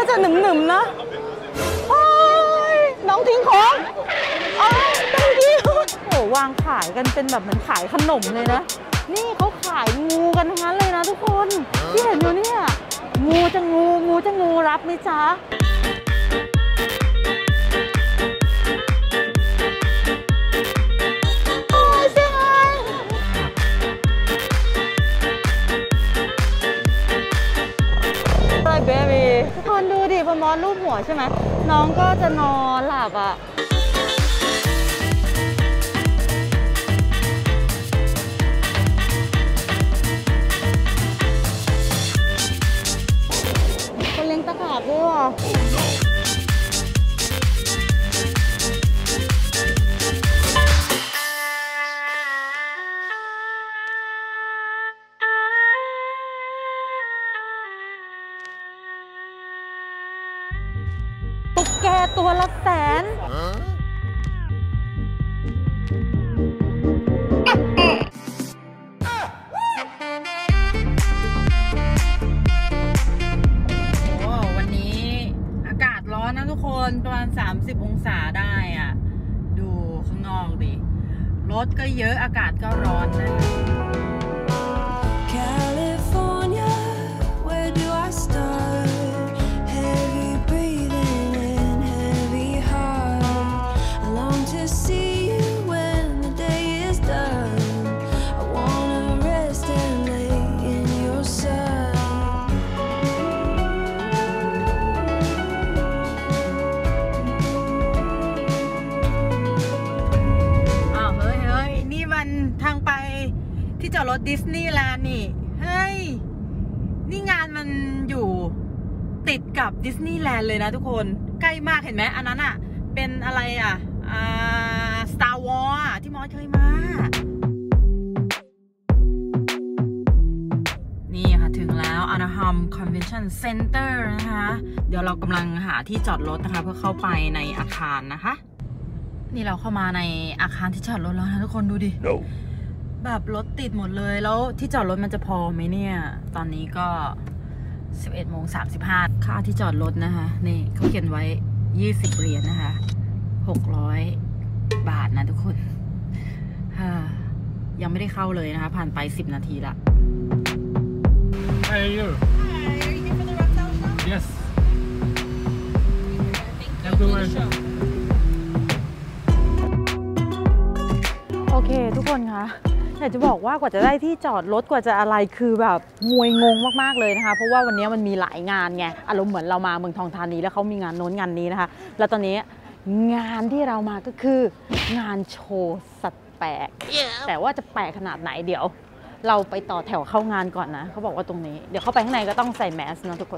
จะหนึมๆนะโอ้ยน้องทิ้งของอ๋อ thank you โอ้วางขายกันเป็นแบบเหมือนขายขนมเลยนะนี่เขาขายงูกันทั้งนั้นเลยนะทุกคนที่เห็นอยู่เนี่ยงูจะงูรับไหมจ๊ะทุกคนดูดิพอมอสรูปหัวใช่ไหมน้องก็จะนอนหลับอ่ะคนเลี้ยงตะขาบด้วยว่ะตุ๊กแกตัวละ100,000วันนี้อากาศร้อนนะทุกคนประมาณ30 องศาได้อ่ะดูข้างนอกดิรถก็เยอะอากาศก็ร้อนนะทางไปที่จอดรถดิสนีย์แลนด์นี่เฮ้ยนี่งานมันอยู่ติดกับดิสนีย์แลนด์เลยนะทุกคนใกล้มากเห็นไหมอันนั้นอ่ะเป็นอะไรอ่ะStar Wars ที่มอสเคยมานี่ค่ะถึงแล้ว Anaheim Convention Center นะคะเดี๋ยวเรากำลังหาที่จอดรถนะคะเพื่อเข้าไปในอาคารนะคะนี่เราเข้ามาในอาคารที่จอดรถแล้วนะทุกคนดูดิ no. แบบรถติดหมดเลยแล้วที่จอดรถมันจะพอไหมเนี่ยตอนนี้ก็11:35ค่าที่จอดรถนะคะนี่เขาเขียนไว้20 เหรียญนะคะ600 บาทนะทุกคนยังไม่ได้เข้าเลยนะคะผ่านไป10 นาทีละ Hi, are you? Hi, are you here for the reptile show? Yes. Thank you. โอเคทุกคนคะอยากจะบอกว่ากว่าจะได้ที่จอดรถกว่าจะอะไรคือแบบมวยงงมากๆเลยนะคะเพราะว่าวันนี้มันมีหลายงานไงอารมณ์เหมือนเรามาเมืองทองธานีแล้วเขามีงานโน้นงานนี้นะคะแล้วตอนนี้งานที่เรามาก็คืองานโชว์สัตว์แปลก แต่ว่าจะแปลกขนาดไหนเดี๋ยวเราไปต่อแถวเข้างานก่อนนะเขาบอกว่าตรงนี้เดี๋ยวเข้าไปข้างในก็ต้องใส่แมสนะทุกคน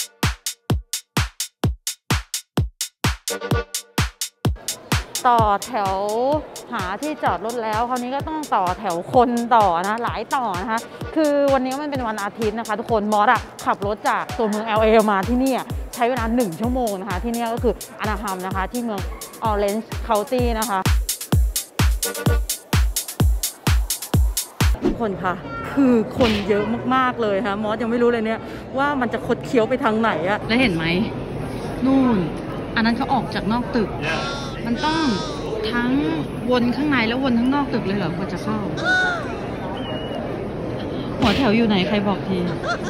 ต่อแถวหาที่จอดรถแล้วคราวนี้ก็ต้องต่อแถวคนต่อนะหลายต่อนะคะคือวันนี้มันเป็นวันอาทิตย์นะคะทุกคนมอสขับรถจากตัวเมือง LA มาที่นี่ใช้เวลา1 ชั่วโมงนะคะที่นี่ก็คืออนาฮัมนะคะที่เมือง Orange County นะคะทุกคนค่ะคือคนเยอะมากๆเลยค่ะมอสยังไม่รู้เลยเนี่ยว่ามันจะคดเคี้ยวไปทางไหนอะแล้วเห็นไหมนู่นอันนั้นเขาออกจากนอกตึกมันต้องทั้งวนข้างในแล้ววนข้างนอกตึกเลยเหรอกว่าจะเข้าหัวแถวอยู่ไหนใครบอกที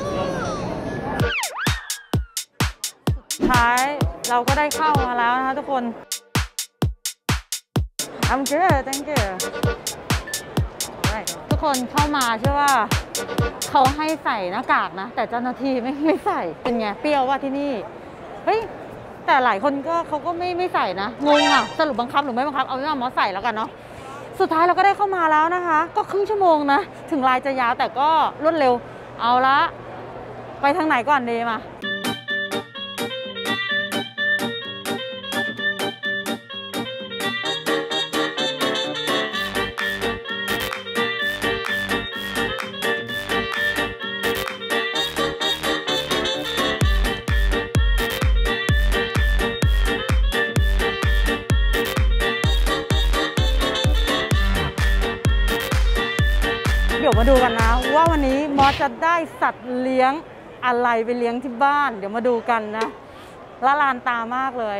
ท้ายเราก็ได้เข้ามาแล้วนะคะทุกคน I'm good thank you ทุกคนเข้ามาใช่ว่าเขาให้ใส่หน้ากากนะแต่เจ้าหน้าที่ไม่ใส่เป็นไงเปรี้ยวว่าที่นี่เฮ้ยแต่หลายคนก็เขาก็ไม่ใส่นะงงอ่ะสรุปบังคับหรือไม่บังคับเอาไม่ว่ามอสใส่แล้วกันเนาะสุดท้ายเราก็ได้เข้ามาแล้วนะคะก็ครึ่งชั่วโมงนะถึงลายจะยาวแต่ก็รวดเร็วเอาละไปทางไหนก่อนดีมา เดี๋ยวมาดูกันนะว่าวันนี้มอสจะได้สัตว์เลี้ยงอะไรไปเลี้ยงที่บ้านเดี๋ยวมาดูกันนะละลานตามากเลย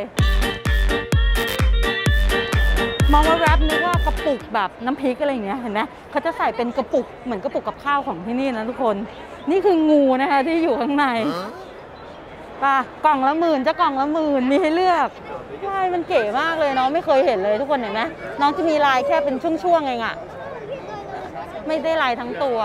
มองว่าแรปนึกว่ากระปุกแบบน้ำพริกอะไรอย่างเงี้ยเห็นไหมเขาจะใส่เป็นกระปุกเหมือนกระปุกกับข้าวของที่นี่นะทุกคนนี่คืองูนะคะที่อยู่ข้างในป่ะกล่องละ10,000จะกล่องละ10,000มีให้เลือกลายมันเก๋มากเลยน้องไม่เคยเห็นเลยทุกคนเห็นไหมน้องจะมีลายแค่เป็นช่วงๆเองอะไม่ได้ลายทั้งตัว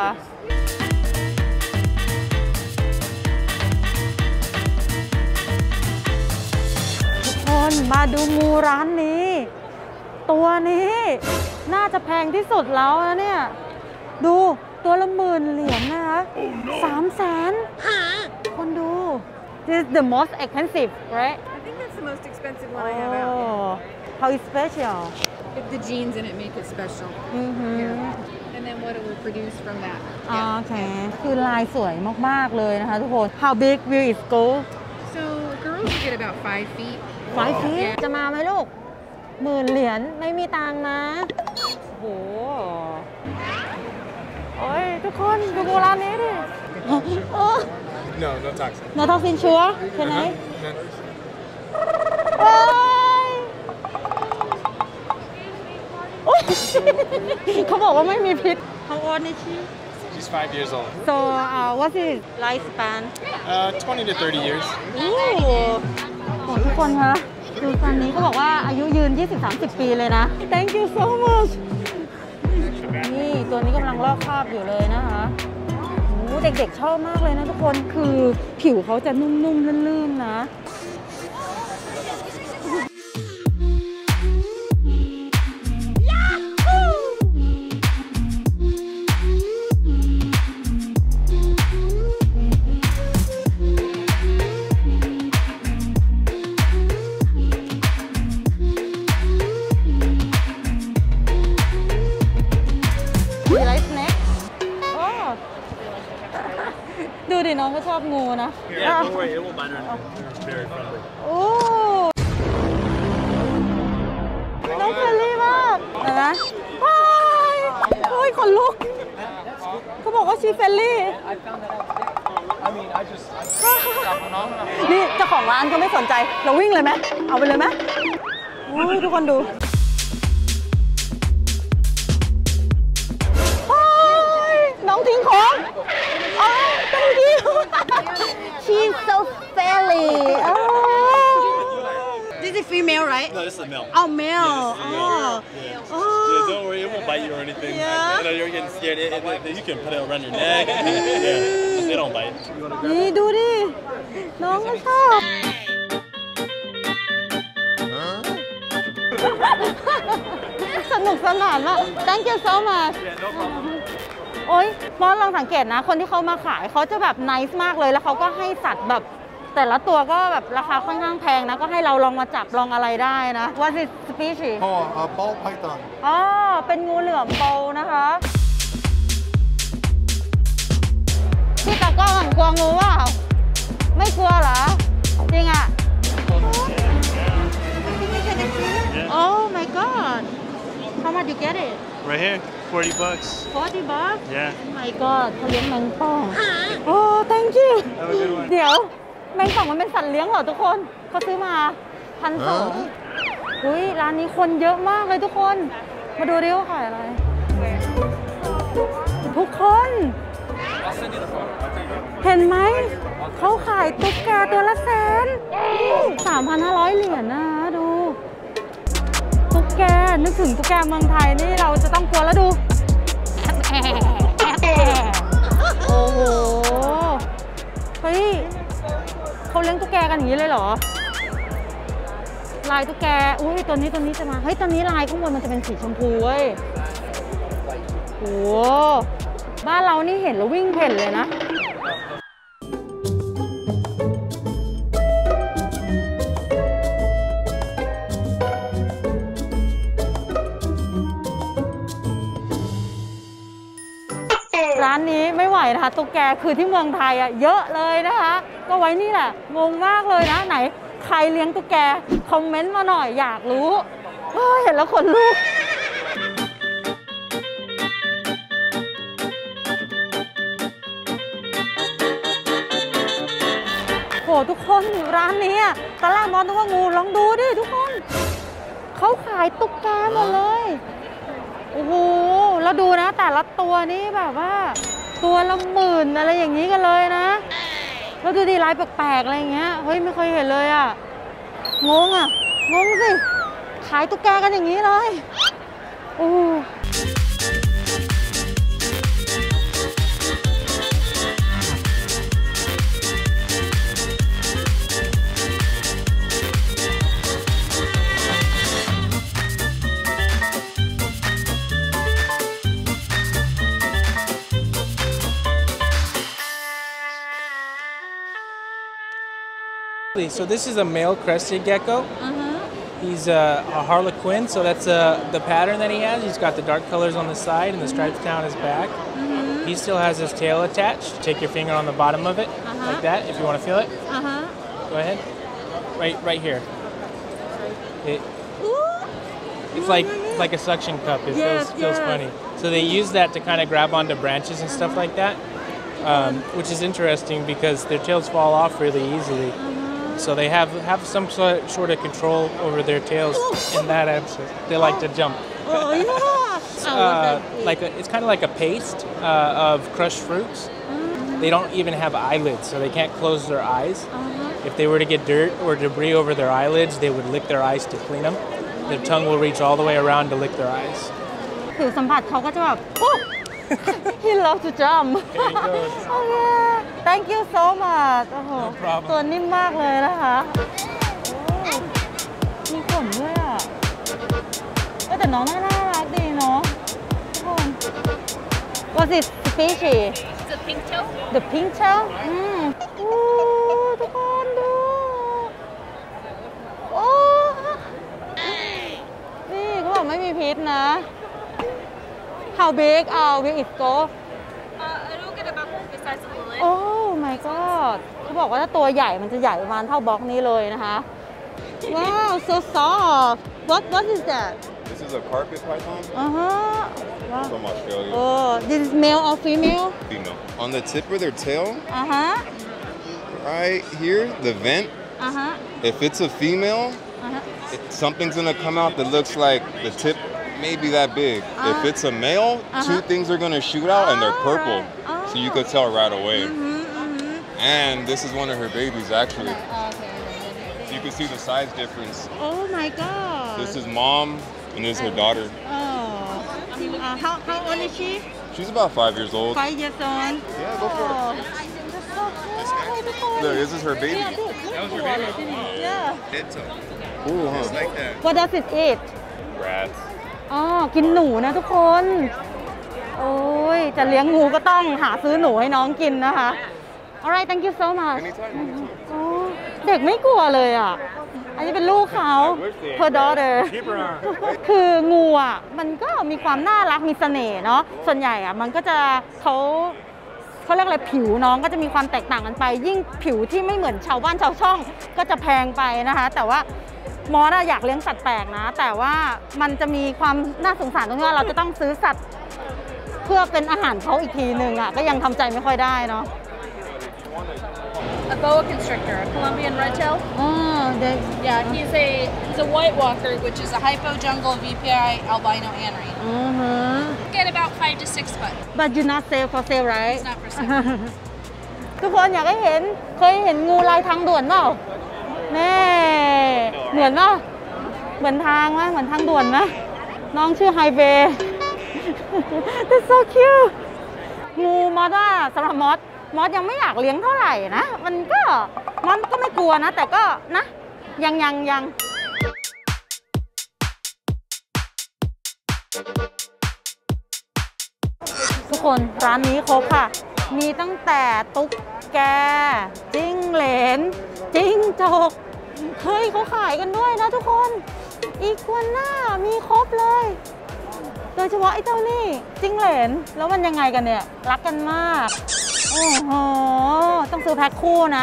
ทุกคนมาดูงูร้านนี้ตัวนี้น่าจะแพงที่สุดแล้วนะเนี่ยดูตัวละ10,000 เหรียญนะคะ300,000คนดู This is the most expensive right I think that's the most expensive one I have out. Oh how is special If the genes in it make it special. And then what it will produce from that. โอเคคือลายสวยมากๆเลยนะคะทุกคน How big will it go So girls will get about 5 feet. 5 feet จะมาไหมลูก10,000 เหรียญไม่มีตังค์นะโอ้โหโอ้ยทุกคนดูโบราณนี้ดิ No, no toxin. No toxin sure can I เขาบอกว่าไม่มีพิษ How old is she She's 5 years old. So what is lifespan 20 to 30 years. โอ้ทุกคนคะดูตอนนี้เขาบอกว่าอายุยืน 20-30 ปีเลยนะ Thank you so much นี่ตัวนี้กำลังลอกคราบอยู่เลยนะคะโอ้เด็กๆชอบมากเลยนะทุกคนคือผิวเขาจะนุ่มๆลื่นๆนะดูดิน้องก็ชอบงูนะ Yeah, don't worry, it won't bite her. It's very friendly. โอ้น้องเฟรนลี่มากเห็นไหมโอ้ยขนลุกเขาบอกว่าชีเฟรนลี่ นี่เจ้าของร้านก็ไม่สนใจเราวิ่งเลยไหมเอาไปเลยไหมโอ้ยทุกคนดูน้องทิ้งของthank you she's so friendly this is female right No, this is a male. oh male Yeah, don't worry, it won't bite you or anything. Yeah. You know, you're getting scared. You can put it around your neck. Yeah, they don't bite. นี่ดูดิน้องก็ชอบสนุกสนานมาก thank you so much โอ๊ยเพราะลองสังเกตนะคนที่เขามาขายเขาจะแบบไนซ์มากเลยแล้วเขาก็ให้สัตว์แบบแต่ละตัวก็แบบราคาค่อนข้างแพงนะก็ให้เราลองมาจับลองอะไรได้นะ What is species ball python อ๋อเป็นงูเหลือมโบนะคะพี่ตากล้องกลัวงูเปล่าไม่กลัวเหรอจริงอ่ะ Oh my god How much you get it right here $40 40 bucks yeah Oh my god เขาเลี้ยงแมงป่องโอ้ thank you เดี๋ยวแมงป่องมันเป็นสัตว์เลี้ยงเหรอทุกคนเขาซื้อมา1,200อุ้ยร้านนี้คนเยอะมากเลยทุกคนมาดูดิว่าขายอะไรทุกคนเห็นไหมเขาขายตุ๊กแกตัวละ100,000 3,500 เหรียญนะดูตุ๊กแกนึกถึงตุ๊กแกเมืองไทยนี่เราจะต้องกลัวแล้วดูโอ้โหเฮ้ยเขาเลี้ยงตุ๊กแกกันอย่างนี้เลยเหรอลายตุ๊กแกอุ้ยตัวนี้จะมาเฮ้ยตอนนี้ลายข้างบนมันจะเป็นสีชมพูเว้ยโอ้บ้านเรานี่เห็นแล้ววิ่งเพ่นเลยนะร้านนี้ไม่ไหวนะคะตุ๊กแกคือที่เมืองไทยอ่ะเยอะเลยนะคะก็ไว้นี่แหละงงมากเลยนะไหนใครเลี้ยงตุ๊กแกคอมเมนต์มาหน่อยอยากรู้เห็นแล้วขนลุกทุกคนร้านนี้ตอนแรกมองนึกว่างูลองดูดิทุกคนเขาขายตุ๊กแกหมดเลยโอ้โหแล้วดูนะแต่ละตัวนี้แบบว่าตัวละ10,000อะไรอย่างนี้กันเลยนะแล้วดูดิลายแปลกๆอะไรอย่างเงี้ยเฮ้ยไม่เคยเห็นเลยงงงงสิขายตุ๊กแกกันอย่างนี้เลยโอ้ So this is a male crested gecko. He's a harlequin, so that's the pattern that he has. He's got the dark colors on the side and the stripes down his back. He still has his tail attached. Take your finger on the bottom of it, like that, if you want to feel it. Go ahead. Right here. It's like a suction cup. It feels funny. So they use that to kind of grab onto branches and stuff like that, which is interesting because their tails fall off really easily. So they have some sort of control over their tails in that aspect. They like to jump. It's kind of like a paste of crushed fruits. They don't even have eyelids, so they can't close their eyes. If they were to get dirt or debris over their eyelids, they would lick their eyes to clean them. Their tongue will reach all the way around to lick their eyes. ผิวสัมผัสเขาก็จะแบบ He loves to jump โอเค Thank you so much โอ้โห No problem ตัวนิ่มมากเลยนะคะมีขนด้วยแต่น้องน่ารักดีเนาะทุกคน What's it species It's a pink toe. The pink tail ทุกคนดูโอ้นี่เขาบอกไม่มีพิษนะ How big will it go It'll get about the size of a lid. Oh my god เขาบอกว่าถ้าตัวใหญ่มันจะใหญ่ประมาณเท่าบล็อกนี้เลยนะคะ Wow so soft What is that This is a carpet python Wow from Australia. Oh this is male or female Female. On the tip of their tail, right here, the vent, if it's a female, something's gonna come out that looks like the tip maybe that big. If it's a male, two things are gonna shoot out and they're purple. So you could tell right away. And this is one of her babies actually. So you can see the size difference. Oh my god This is mom and this is her daughter. How old is she She's about 5 years old. 5 years old Yeah, go for it. That's so cool Look, this is her baby. That was her baby? Yeah Head toe. Cool, huh? Just like that. What does it eat Rats. อ๋อกินหนูนะทุกคนโอ้ยจะเลี้ยงงูก็ต้องหาซื้อหนูให้น้องกินนะคะ Alright thank you so much Anytime. โอ้เด็กไม่กลัวเลยอันนี้เป็นลูกเขา her daughter คืองูมันก็มีความน่ารักมีเสน่ห์เนาะส่วนใหญ่มันก็จะเขาเรียกอะไรผิวน้องก็จะมีความแตกต่างกันไปยิ่งผิวที่ไม่เหมือนชาวบ้านชาวช่องก็จะแพงไปนะคะแต่ว่ามอสอยากเลี้ยงสัตว์แปลกนะแต่ว่ามันจะมีความน่าสงสารตรงที่ว่าเราจะต้องซื้อสัตว์เพื่อเป็นอาหารเขาอีกทีหนึ่งก็ยังทำใจไม่ค่อยได้เนาะ A boa constrictor, a Colombian redtail. Yeah, he's a white walker, which is a hypo-jungle VPI albino anrine. Get about 5 to 6 foot. But you're not safe for sale right It's not for sale. ทุกคนอยากให้เห็นเคยเห็นงูลายทางด่วนเปล่าแน่เหมือนเปล่าเหมือนทางไหมเหมือนทางด่วนไหมน้องชื่อไฮเวย์ That's so cute งูมอสสำหรับมอสยังไม่อยากเลี้ยงเท่าไหร่นะมันก็ไม่กลัวนะแต่ก็นะยังทุกคนร้านนี้ครบค่ะมีตั้งแต่ตุ๊กแกจิ้งเหลนจิ้งจกเฮ้ยเขาขายกันด้วยนะทุกคนอีกัวน่ามีครบเลยโดยเฉพาะไอ้เจ้านี่จิ้งเหลนแล้วมันยังไงกันเนี่ยรักกันมากโอ้โหต้องซื้อแพ็คคู่นะ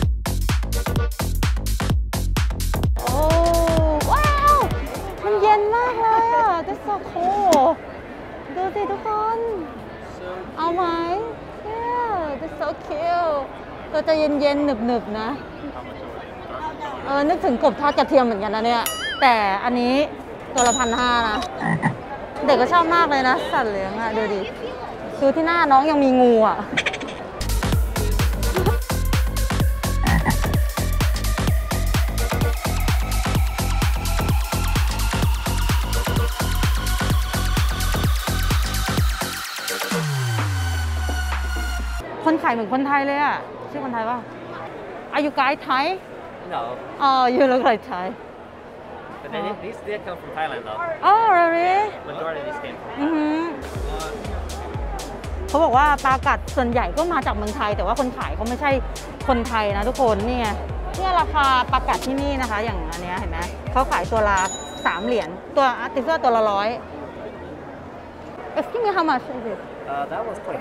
โอ้ว้าวมันเย็นมากเลยอ่ะ that's so cool ดูสิทุกคน เอาไหม yeah that's so cute ตัวจะเย็นๆหนึบๆนะนึกถึงกบทอดกระเทียมเหมือนกันนะเนี่ยแต่อันนี้ตัวละ1,500นะเด็กก็ชอบมากเลยนะสัตว์เลี้ยงอะดูดิดูที่หน้าน้องยังมีงูอะคนขายเหมือนคนไทยเลยอะชื่อคนไทยป่ะอายุไกด์ไทย No. You look like Thai. But these did come from Thailand though. Oh, really? Majority of these came from เขาบอกว่าปลากัดส่วนใหญ่ก็มาจากเมืองไทยแต่ว่าคนขายเขาไม่ใช่คนไทยนะทุกคนนี่ไงเนี่ยราคาปลากัดที่นี่นะคะอย่างอันนี้เห็นไหมเขาขายตัวละ3 เหรียญตัวอาร์ติเซอร์ตัวละ100 Excuse me how much is it? That was 25.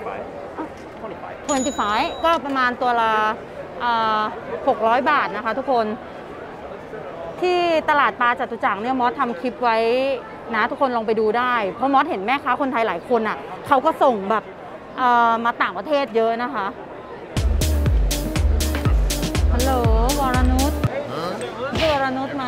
25ก็ประมาณตัวละ600 บาทนะคะทุกคนที่ตลาดปลาจตุจักรเนี่ยมอสทำคลิปไว้นะทุกคนลองไปดูได้เพราะมอสเห็นแม่ค้าคนไทยหลายคนอ่ะเขาก็ส่งแบบมาต่างประเทศเยอะนะคะฮัลโหลวรนุชชื่อวรนุชไหม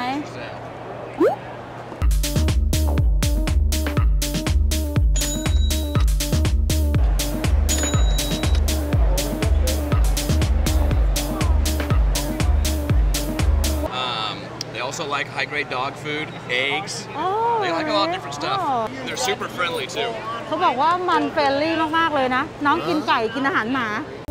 They also like high-grade dog food, eggs. They like a lot of different stuff. They're super friendly too. เขาบอกว่ามันเฟรนลี่มากๆเลยนะน้องกินไก่กินอาหารหมา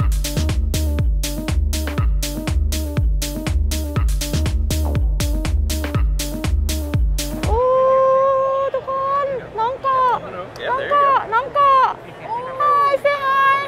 โอ้ทุกคนน้องเกาะน้องเกาะ Hi say hi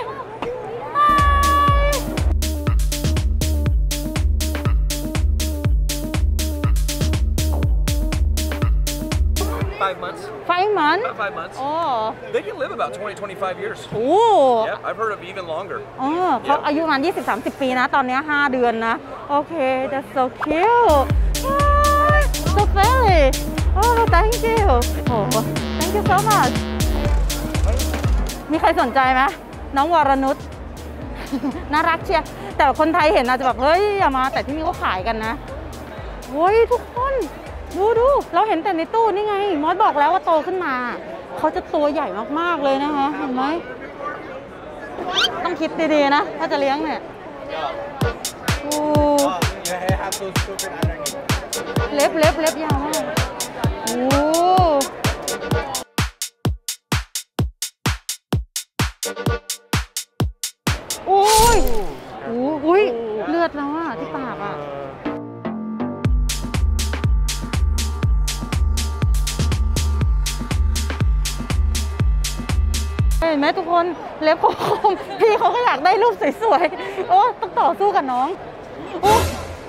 Five months. 5 months About 5 months. โอ้ They can live about 20-25 years. โอ้ Yep, I've heard of even longer. เขาอายุประมาณ 20-30 ปีนะตอนนี้5 เดือนนะโอเค that's so cute Hi so friendly oh thank you โอ้ thank you so much มีใครสนใจไหมน้องวรนุช น่ารักเชียร์แต่คนไทยเห็นอาจจะแบบเฮ้ยอย่ามาแต่ที่นี่เขาขายกันนะโอ้ยทุกคนดูเราเห็นแต่ในตู้นี่ไงมอสบอกแล้วว่าโตขึ้นมาเขาจะตัวใหญ่มากๆเลยนะคะเห็นไหมต้องคิดดีๆนะถ้าจะเลี้ยงเนี่ยโอ้เล็บยาวมากโอ้ยเลือดแล้วอ่ะที่ปากอ่ะเห็นไหมทุกคนเล็บคมพี่เขาก็อยากได้รูปสวยๆโอ้ต้องต่อสู้กับน้องโอ้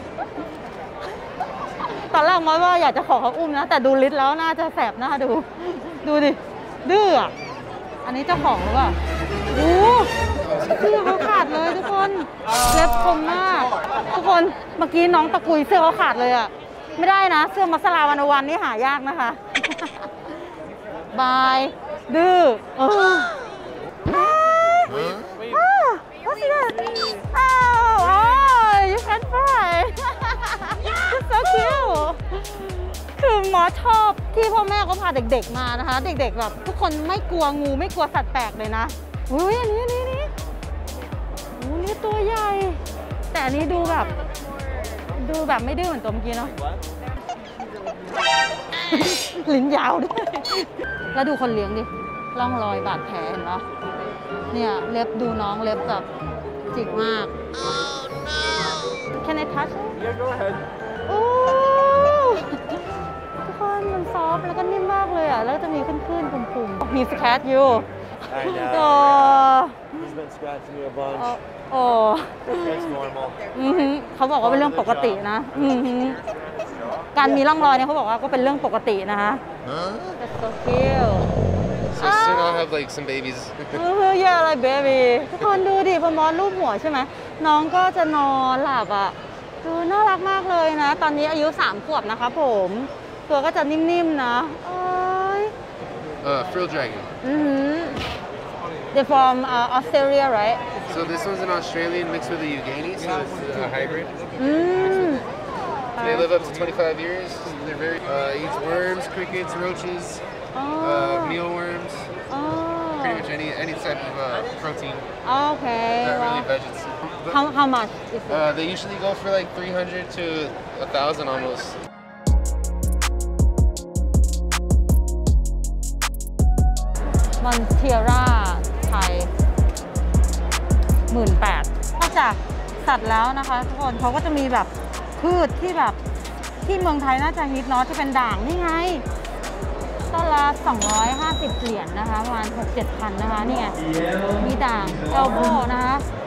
ตอนแรกมอสว่าอยากจะขอเขาอุ้มนะแต่ดูลิสแล้วน่าจะแสบหน้าดูดิดื้ออ่ะอันนี้เจ้าของหรือเปล่าโอ้เสื้อเขาขาดเลยทุกคนเล็บคมมากทุกคนเมื่อกี้น้องตะกุยเสื้อเขาขาดเลยอ่ะไม่ได้นะเสื้อมัสลาวันนี่หายากนะคะบายดื้อWhat's that? Oh, you can fly. It's so cute. คือหมอชอบที่พ่อแม่เขาพาเด็กๆมานะคะเด็กๆแบบทุกคนไม่กลัวงูไม่กลัวสัตว์แปลกเลยนะอุ้ยอันนี้โอ้นี่ตัวใหญ่แต่อันนี้ดูแบบไม่ดื้อเหมือนตัวเมื่อกี้เนาะลิ้นยาวด้วยแล้วดูคนเลี้ยงดิร่องรอยบาดแผลเห็นปะเนี่ยเล็บดูน้องเล็บแบบจิกมาก Can I touch it? Yeah, go ahead. โอ้ทุกคนมันซอฟแล้วก็นิ่มมากเลยอ่ะแล้วจะมีขึ้นๆปุ่มๆมีสแครชอยู่ I know. โอ้ He's been scratching me a bunch. โอ้ It's normal. เขาบอกว่าเป็นเรื่องปกตินะการมีร่องรอยเนี่ยเขาบอกว่าก็เป็นเรื่องปกตินะคะThat's so cute So soon I'll have like some babies. Yeah like baby ทุกคนดูดิพอมอสรูปหัวใช่ไหมน้องก็จะนอนหลับอ่ะดูน่ารักมากเลยนะตอนนี้อายุ3 ขวบนะคะผมตัวก็จะนิ่มๆนะ Frill Dragon. They're from Australia, right? So this one's an Australian mixed with a Ugani, so it's a hybrid. They live up to 25 years. They're very eats worms, crickets, roaches, mealworms. Pretty much any type of protein. Okay. Not really veggies. How much is it? They usually go for like 300 to 1,000 almost. มอนเทียร่าไทย 18,000 นอกจากสัตว์แล้วนะคะทุกคนเขาก็จะมีแบบพืชที่แบบที่เมืองไทยน่าจะฮิตเนาะที่เป็นด่างนี่ไงต้นละ250 เหรียญนะคะประมาณ 6-7 พันนะคะนี่ไงมีด่างเอลโบนะคะ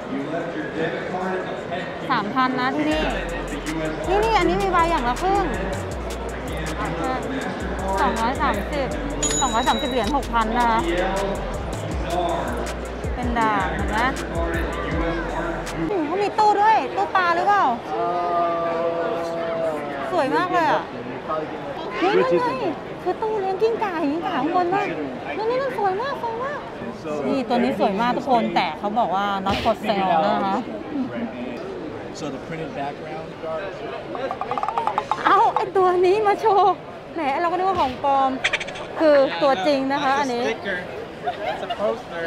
3,000 นะที่นี่นี่อันนี้มีใบอย่างละครึ่ง230 เหรียญ 6,000 นะคะเป็นด่างเห็นไหมเขามีตู้ด้วยตู้ปลาหรือเปล่าสวยมากเลยอ่ะนี่คือตู้เลี้ยงกิ้งก่าข้างบนมากนี่สวยมากนี่ตัวนี้สวยมากทุกคนแต่เขาบอกว่า not for sale นะคะ So the printed background. เอาไอตัวนี้มาโชว์แหมเราก็นึกว่าของปลอมคือตัวจริงนะคะอันนี้ It's a poster.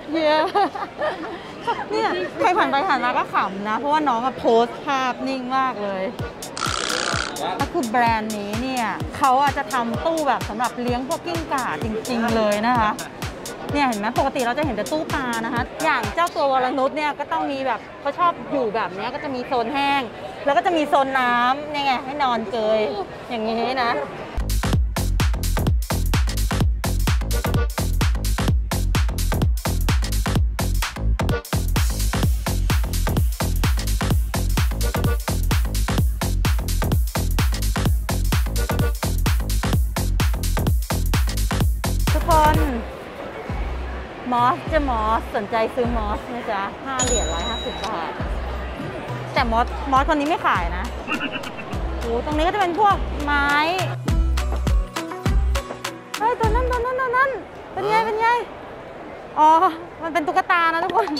เนี่ยใครผ่านไปผ่านมาก็ขำนะเพราะว่าน้องโพสต์ภาพนิ่งมากเลยก็คือแบรนด์นี้เนี่ยเขาจะทำตู้แบบสำหรับเลี้ยงพวกกิ้งก่าจริงๆเลยนะคะเนี่ยเห็นไหมปกติเราจะเห็นแต่ตู้ปลานะคะอย่างเจ้าตัววรนุชเนี่ยก็ต้องมีแบบเขาชอบอยู่แบบนี้ก็จะมีโซนแห้งแล้วก็จะมีโซนน้ำนี่ไงให้นอนเกยอย่างนี้นะมอสสนใจซื้อมอสนะจ๊ะ5 เหรียญ150 บาทแต่มอสคนนี้ไม่ขายนะโอ้ตรงนี้ก็จะเป็นพวกไม้เฮ้ยตัวนั้นเป็นไงอ๋อมันเป็นตุ๊กตานะทุกคน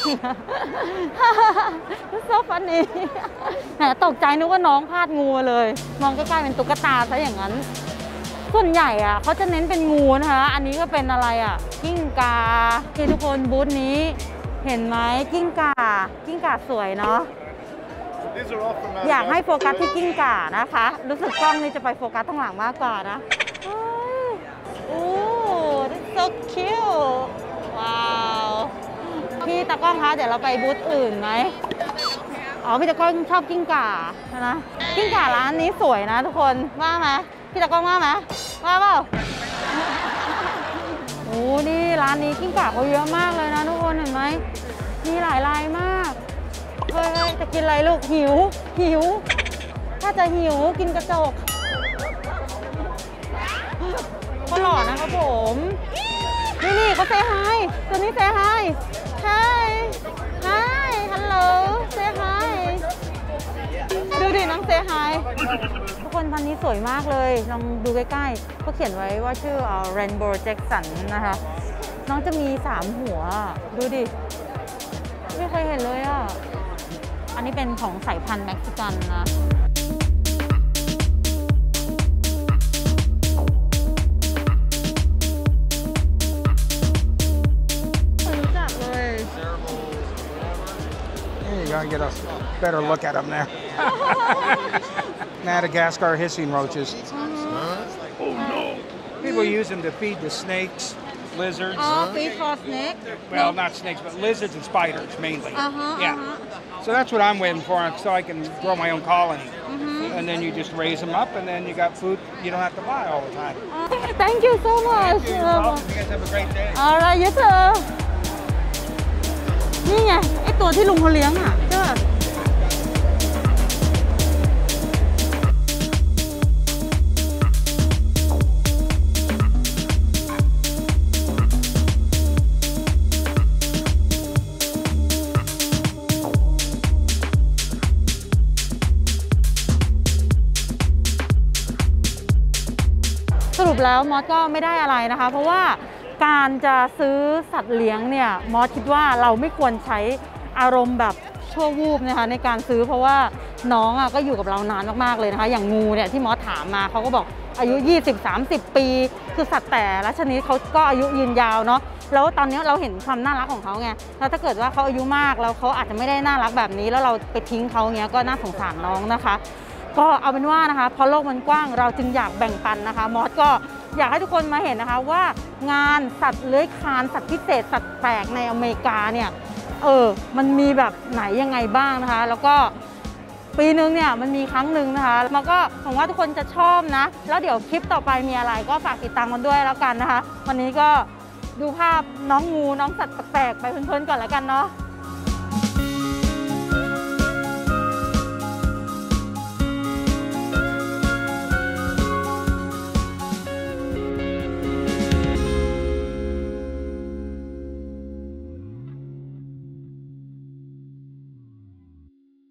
โซฟันนี่แหมตกใจนึกว่าน้องพลาดงูมาเลยมองใกล้ๆเป็นตุ๊กตาซะอย่างนั้นส่วนใหญ่อะเขาจะเน้นเป็นงูนะคะอันนี้ก็เป็นอะไรอะกิ้งก่าที่ทุกคนบูธนี้เห็นไหมกิ้งก่าสวยเนาะอยากให้โฟกัสที่กิ้งก่านะคะรู้สึกกล้องนี้จะไปโฟกัสข้างหลังมากกว่านะโอ้ that's so cute ว้าวพี่ตากล้องคะเดี๋ยวเราไปบูธอื่นไหมอ๋อพี่ตากล้องชอบกิ้งก่านะกิ้งก่าร้านนี้สวยนะทุกคนว่าไหมพี่ตากล้องว่าไหมว่าเปล่าโอ้นี่ร้านนี้กิ้งก่าเขาเยอะมากเลยนะทุกคนเห็นไหมมีหลายลายมากเฮ้ยจะกินอะไรลูกหิวถ้าจะหิวกินกระจกก็หล่อนะครับผมนี่เขาเซฮายตัวนี้เซฮายฮัลโหลเซฮายดูดิน้องเซฮายทุกคนพันนี้สวยมากเลยลองดูใกล้ๆเขาเขียนไว้ว่าชื่อRainbow Jackson นะคะน้องจะมี3 หัวดูดิไม่เคยเห็นเลยอ่ะอันนี้เป็นของสายพันธุ์เม็กซิกันนะรู้จักเลย You gotta get a better look at them there. Madagascar hissing roaches. Oh no! People use them to feed the snakes, lizards. Oh, feed for snake? Well, not snakes, but lizards and spiders mainly. Yeah. So that's what I'm waiting for, so I can grow my own colony. And then you just raise them up, and then you got food you don't have to buy all the time. Thank you so much. You guys have a great day. All right, yes sir. นี่ไงไอตัวที่ลุงเขาเลี้ยงอ่ะเจ้าสรุปแล้วมอสก็ไม่ได้อะไรนะคะเพราะว่าการจะซื้อสัตว์เลี้ยงเนี่ยมอสคิดว่าเราไม่ควรใช้อารมณ์แบบชั่ววูบนะคะในการซื้อเพราะว่าน้องก็อยู่กับเรานานมากๆเลยนะคะอย่างงูเนี่ยที่มอสถามมาเขาก็บอกอายุ 20-30 ปีคือสัตว์แต่ละชนิดเขาก็อายุยืนยาวเนาะแล้วตอนนี้เราเห็นความน่ารักของเขาไงแล้วถ้าเกิดว่าเขาอายุมากแล้วเขาอาจจะไม่ได้น่ารักแบบนี้แล้วเราไปทิ้งเขาเงี้ยก็น่าสงสารน้องนะคะก็เอาเป็นว่านะคะเพราะโลกมันกว้างเราจึงอยากแบ่งปันนะคะมอสก็อยากให้ทุกคนมาเห็นนะคะว่างานสัตว์เลื้อยคลานสัตว์พิเศษสัตว์แปลกในอเมริกาเนี่ยมันมีแบบไหนยังไงบ้างนะคะแล้วก็ปีนึงเนี่ยมันมีครั้งหนึ่งนะคะมันก็หวังว่าทุกคนจะชอบนะแล้วเดี๋ยวคลิปต่อไปมีอะไรก็ฝากติดตามกันด้วยแล้วกันนะคะวันนี้ก็ดูภาพน้องงูน้องสัตว์แปลกๆไปเพลินๆก่อนแล้วกันเนาะ